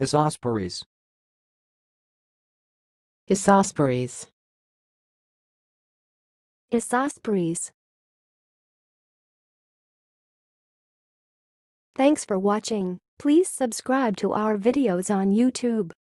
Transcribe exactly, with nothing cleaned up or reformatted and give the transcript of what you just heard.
isospories, isospories, isospories. Thanks for watching. Please subscribe to our videos on YouTube.